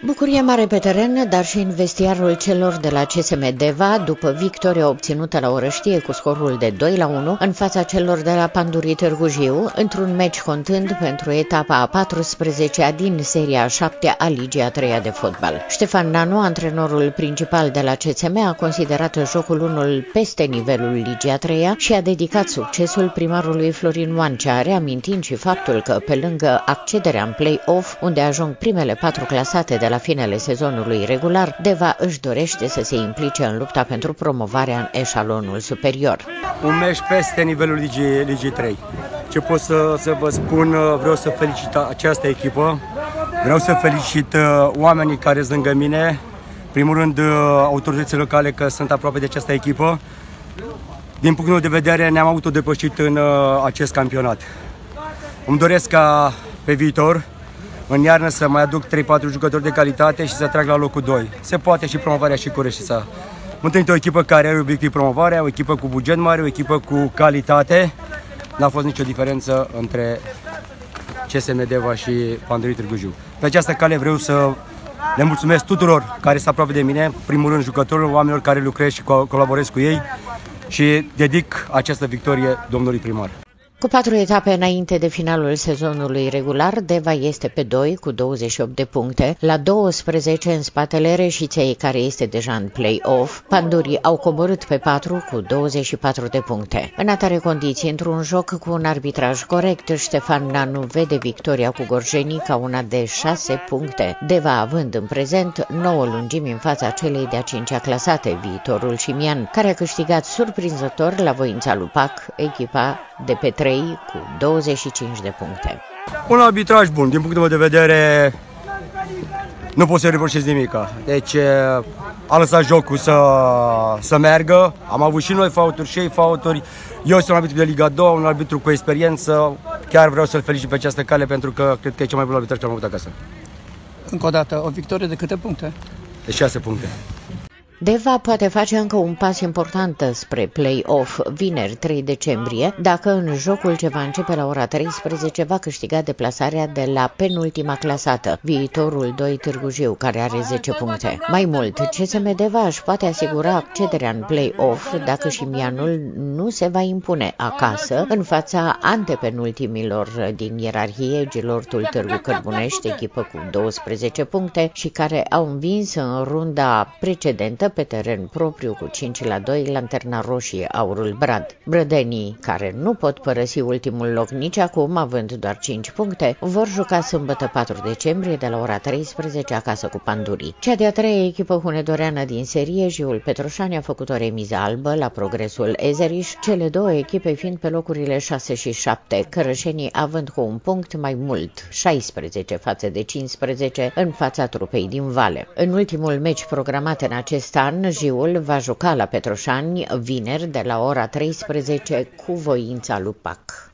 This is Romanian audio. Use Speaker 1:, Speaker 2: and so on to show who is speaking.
Speaker 1: Bucurie mare pe teren, dar și în vestiarul celor de la CSM Deva, după victoria obținută la Orăștie cu scorul de 2-1 în fața celor de la Pandurii Târgu Jiu, într-un meci contând pentru etapa a 14-a din seria a 7-a a Ligii a 3-a de fotbal. Ștefan Nanu, antrenorul principal de la CSM, a considerat jocul unul peste nivelul Ligii a 3-a și a dedicat succesul primarului Florin Oancea, reamintind și faptul că, pe lângă accederea în play-off, unde ajung primele 4 clasate de la finele sezonului regular, Deva își dorește să se implice în lupta pentru promovarea în eșalonul superior.
Speaker 2: Un meci peste nivelul Ligii 3. Ce pot să vă spun, vreau să felicit această echipă, vreau să felicit oamenii care sunt lângă mine, primul rând autoritățile locale că sunt aproape de această echipă. Din punctul meu de vedere ne-am autodepășit în acest campionat. Îmi doresc ca pe viitor, în iarnă, să mai aduc 3-4 jucători de calitate și să trag la locul 2. Se poate și promovarea și Coreștița. Am întâlnit o echipă care are obiectiv promovarea, o echipă cu buget mare, o echipă cu calitate. N-a fost nicio diferență între CSM Deva și Pandurii Târgu Jiu. Pe această cale vreau să le mulțumesc tuturor care sunt aproape de mine, primul rând jucătorilor, oamenilor care lucrez și colaborez cu ei și dedic această victorie domnului primar.
Speaker 1: Cu 4 etape înainte de finalul sezonului regular, Deva este pe 2 cu 28 de puncte, la 12 în spatele Reșiței, care este deja în play-off. Pandurii au coborât pe 4 cu 24 de puncte. În atare condiții, într-un joc cu un arbitraj corect, Ștefan Nanu vede victoria cu Gorjenii ca una de 6 puncte, Deva având în prezent 9 lungimi în fața celei de-a 5-a clasate, Viitorul Șimian, care a câștigat surprinzător la Voința Lupac, echipa de pe 3 cu 25 de puncte.
Speaker 2: Un arbitraj bun, din punctul meu de vedere nu pot să reproșez nimica. Deci a lăsat jocul să meargă, am avut și noi faulturi și ei faulturi. Eu sunt un arbitru de Liga 2, un arbitru cu experiență, chiar vreau să-l felicit pe această cale pentru că cred că e cel mai bun arbitraj care am avut acasă.
Speaker 3: Încă o dată, o victorie de câte puncte?
Speaker 2: De 6 puncte.
Speaker 1: Deva poate face încă un pas important spre play-off vineri 3 decembrie, dacă în jocul ce va începe la ora 13 va câștiga deplasarea de la penultima clasată, Viitorul 2 Târgu Jiu, care are 10 puncte. Mai mult, CSM Deva își poate asigura accederea în play-off dacă Șimianul nu se va impune acasă în fața antepenultimilor din ierarhie, Gilortul Târgu Cărbunești, echipă cu 12 puncte și care au învins în runda precedentă pe teren propriu cu 5-2 Lanterna Roșie Aurul Brad. Brădenii, care nu pot părăsi ultimul loc nici acum, având doar 5 puncte, vor juca sâmbătă 4 decembrie de la ora 13 acasă cu Pandurii. Cea de-a treia echipă hunedoreană din serie, Jiul Petroșani, a făcut o remiză albă la Progresul Ezeriș, cele două echipe fiind pe locurile 6 și 7, cărășenii având cu un punct mai mult, 16 față de 15 în fața trupei din Vale. În ultimul meci programat în acest an, Jiul va juca la Petroșani vineri de la ora 13 cu Voința Lupac.